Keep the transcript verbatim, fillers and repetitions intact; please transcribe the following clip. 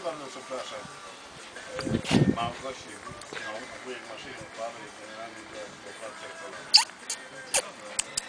bardzo przepraszam. Małgosi, no, wujek maszyny odpady i generalnie była sytuacja cała.